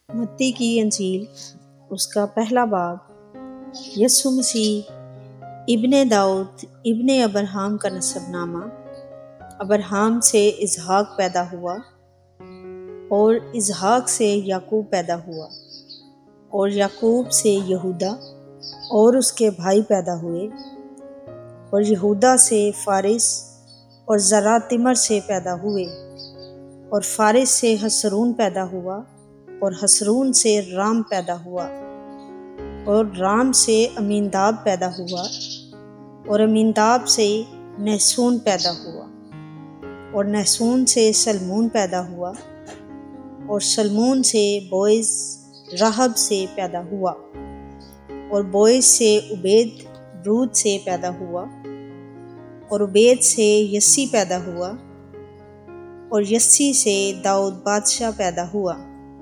متی کی انجیل اس کا پہلا باب۔ یسوع مسیح ابن داؤد ابن ابراہیم کا نسب نامہ۔ ابراہیم سے اسحاق پیدا ہوا اور اسحاق سے یعقوب پیدا ہوا اور یعقوب سے یہودا اور اس کے بھائی پیدا ہوئے اور یہودا سے فارس اور زرع تمر سے پیدا ہوئے اور فارس سے حسرون پیدا ہوا اور حسرون سے رام پیدا ہوا اور رام سے امینداب پیدا ہوا اور امینداب سے نحسون پیدا ہوا اور نحسون سے سلمون پیدا ہوا اور سلمون سے بوئز رحب سے پیدا ہوا اور بوئز سے عبید رود سے پیدا ہوا اور عبید سے یسی پیدا ہوا اور یسی سے داؤد بادشاہ پیدا ہوا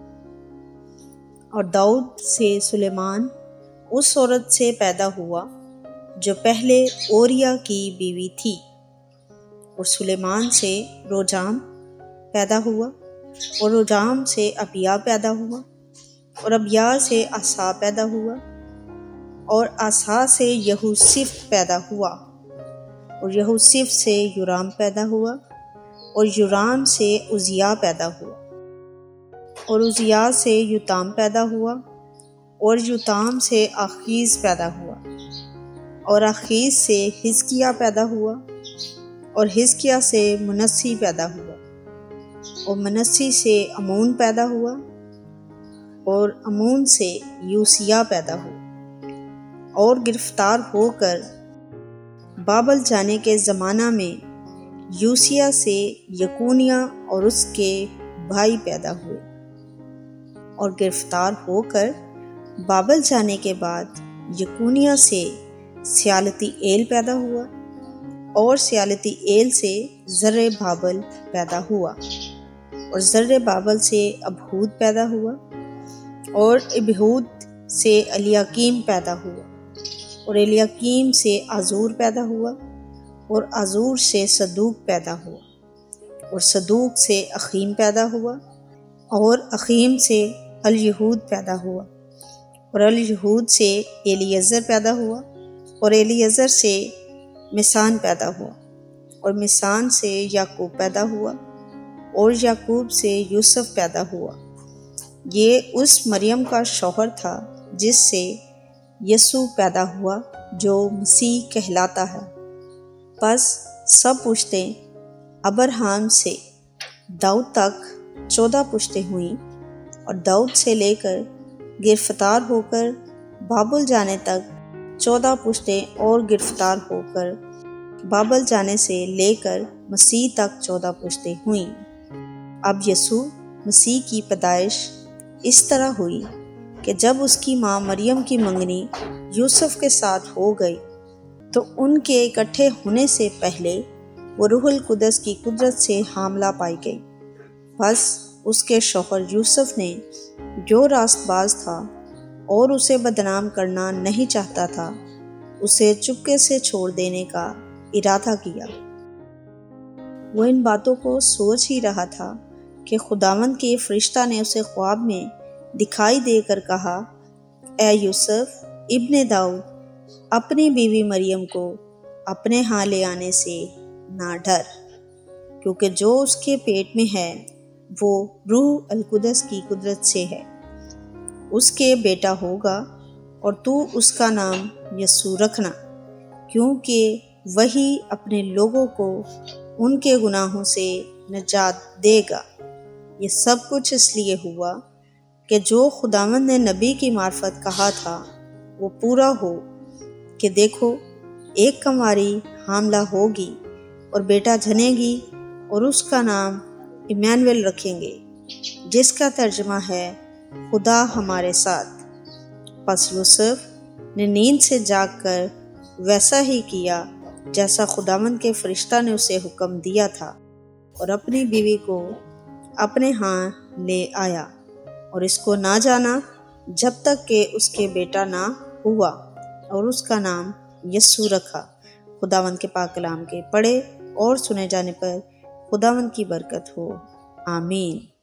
اور داؤد سے سلیمان اس عورت سے پیدا ہوا جو پہلے اوریا کی بیوی تھی اور سلیمان سے روجام پیدا ہوا اور روجام سے ابیا پیدا ہوا اور ابیا سے آسا پیدا ہوا اور آسا سے یہوسف پیدا ہوا اور یہوسف سے یورام پیدا ہوا اور یورام سے عزیا پیدا ہوا اور عزیا سے یوتام پیدا ہوا اور یوتام سے آخیز پیدا ہوا اور آخیز سے حزقیہ پیدا ہوا اور حزقیہ سے منسی پیدا ہوا اور منسی سے امون پیدا ہوا اور امون سے یوسیہ پیدا ہوا اور گرفتار ہو کر بابل جانے کے زمانہ میں یوسیہ سے یکونیہ اور اس کے بھائی پیدا ہوئے اور گرفتار ہو کر بابل جانے کے بعد یکونیہ سے سیالتی ایل پیدا ہوا اور سیالتی ایل سے زر بابل پیدا ہوا اور زر بابل سے ابہود پیدا ہوا اور ابہود سے الیاکیم پیدا ہوا اور الیاکیم سے عزور پیدا ہوا اور عزور سے صدوق پیدا ہوا اور صدوق سے اخیم پیدا ہوا اور اخیم سے الیہود پیدا ہوا اور الیہود سے الیعزر پیدا ہوا اور الیعزر سے مسان پیدا ہوا اور مسان سے یعقوب پیدا ہوا اور یعقوب سے یوسف پیدا ہوا۔ یہ اس مریم کا شوہر تھا جس سے یسوع پیدا ہوا جو مسیح کہلاتا ہے۔ پس سب پشتیں ابراہیم سے داؤد تک 14 پشتیں ہوئیں اور داؤد سے لے کر گرفتار ہو کر بابل جانے تک 14 پشتیں اور گرفتار ہو کر بابل جانے سے لے کر مسیح تک 14 پشتیں ہوئیں۔ اب یسوع مسیح کی پیدائش اس طرح ہوئی کہ جب اس کی ماں مریم کی منگنی یوسف کے ساتھ ہو گئی تو ان کے اکٹھے ہونے سے پہلے وہ روح القدس کی قدرت سے حاملہ پائی گئی۔ بس اس کے شوہر یوسف نے جو راست باز تھا اور اسے بدنام کرنا نہیں چاہتا تھا اسے چپکے سے چھوڑ دینے کا ارادہ کیا۔ وہ ان باتوں کو سوچ ہی رہا تھا کہ خداوند کے فرشتہ نے اسے خواب میں دکھائی دے کر کہا، اے یوسف ابن داؤد اپنی بیوی مریم کو اپنے ہاں لے آنے سے نہ ڈر، کیونکہ جو اس کے پیٹ میں ہے وہ روح القدس کی قدرت سے ہے۔ اس کے بیٹا ہوگا اور تو اس کا نام یسوع رکھنا، کیونکہ وہی اپنے لوگوں کو ان کے گناہوں سے نجات دے گا۔ یہ سب کچھ اس لیے ہوا کہ جو خداوند نے نبی کی معرفت کہا تھا وہ پورا ہو کہ دیکھو ایک کنواری حاملہ ہوگی اور بیٹا جنے گی اور اس کا نام ایمانویل رکھیں گے، جس کا ترجمہ ہے خدا ہمارے ساتھ۔ پس یوسف نے نیند سے جاگ کر ویسا ہی کیا جیسا خداوند کے فرشتہ نے اسے حکم دیا تھا اور اپنی بیوی کو اپنے ہاں لے آیا اور اس کو نہ جانا جب تک کہ اس کے بیٹا نہ ہوا اور اس کا نام یسوع رکھا۔ خداوند کے پاک کلام کے پڑھے اور سنے جانے پر خداوند کی برکت ہو، آمین۔